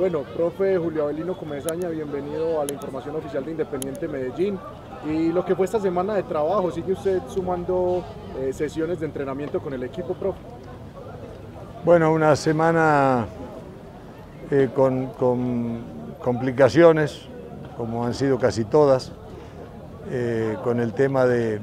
Bueno, profe Julio Avelino Comesaña, bienvenido a la información oficial de Independiente Medellín. Y lo que fue esta semana de trabajo, ¿sigue usted sumando sesiones de entrenamiento con el equipo, profe? Bueno, una semana con complicaciones, como han sido casi todas, con el tema de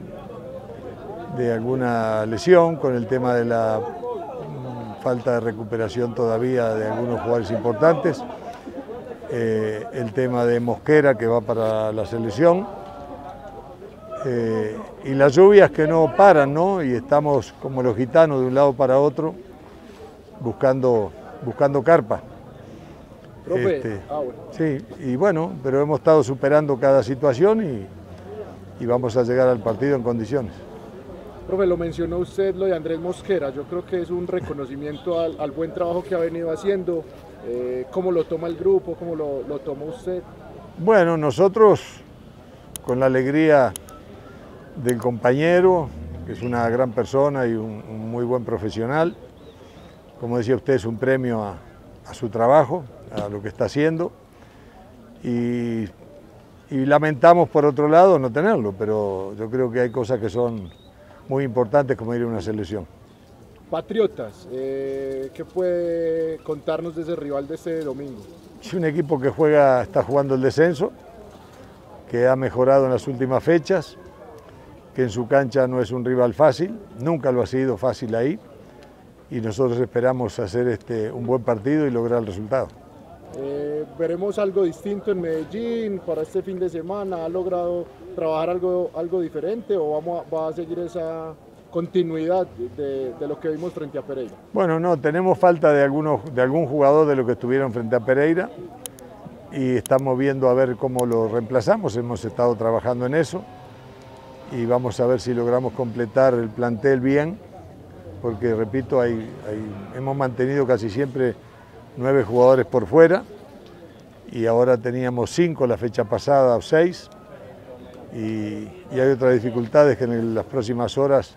alguna lesión, con el tema de la falta de recuperación todavía de algunos jugadores importantes, el tema de Mosquera que va para la selección, y las lluvias que no paran, ¿no? Y estamos como los gitanos de un lado para otro buscando carpa. Profe, bueno. Sí, y bueno, pero hemos estado superando cada situación y vamos a llegar al partido en condiciones. Profe, lo mencionó usted, lo de Andrés Mosquera. Yo creo que es un reconocimiento al buen trabajo que ha venido haciendo. ¿Cómo lo toma el grupo? ¿Cómo lo toma usted? Bueno, nosotros con la alegría del compañero, que es una gran persona y un muy buen profesional. Como decía usted, es un premio a su trabajo, a lo que está haciendo. Y lamentamos por otro lado no tenerlo, pero yo creo que hay cosas que son muy importantes como ir a una selección. Patriotas, ¿qué puede contarnos de ese rival de este domingo? Es un equipo que está jugando el descenso, que ha mejorado en las últimas fechas, que en su cancha no es un rival fácil, nunca lo ha sido fácil ahí, y nosotros esperamos hacer un buen partido y lograr el resultado. ¿Veremos algo distinto en Medellín para este fin de semana? ¿Ha logrado trabajar algo diferente o va a seguir esa continuidad de lo que vimos frente a Pereira? Bueno, no, tenemos falta de algún jugador de lo que estuvieron frente a Pereira y estamos viendo a ver cómo lo reemplazamos, hemos estado trabajando en eso y vamos a ver si logramos completar el plantel bien, porque repito, hemos mantenido casi siempre 9 jugadores por fuera y ahora teníamos 5 la fecha pasada o 6 y hay otras dificultades que en las próximas horas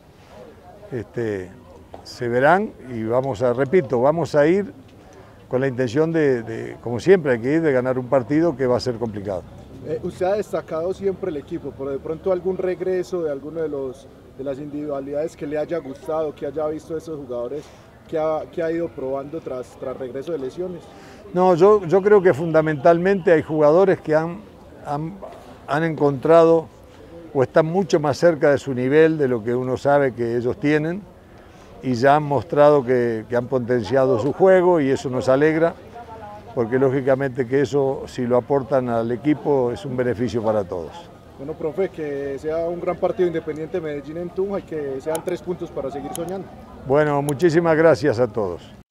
se verán y vamos a ir con la intención como siempre hay que ir, de ganar un partido que va a ser complicado. Usted ha destacado siempre el equipo, pero de pronto algún regreso de alguno de las individualidades que le haya gustado, que haya visto a esos jugadores que ha ido probando tras regreso de lesiones. No, yo creo que fundamentalmente hay jugadores que han encontrado o están mucho más cerca de su nivel de lo que uno sabe que ellos tienen y ya han mostrado que han potenciado su juego y eso nos alegra porque lógicamente que eso si lo aportan al equipo es un beneficio para todos. Bueno, profe, que sea un gran partido Independiente Medellín en Tunja y que sean 3 puntos para seguir soñando. Bueno, muchísimas gracias a todos.